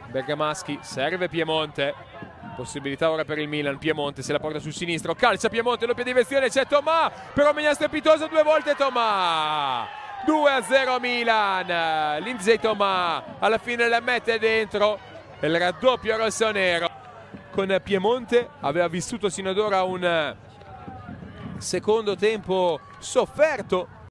Bergamaschi, serve Piemonte, possibilità ora per il Milan. Piemonte se la porta sul sinistro, calcia Piemonte, doppia direzione, c'è Tomà, però Mignan strepitoso, 2 volte Tomà, 2-0 Milan. Lindsay Tomà alla fine la mette dentro, il raddoppio rossonero. Con Piemonte aveva vissuto sino ad ora un secondo tempo sofferto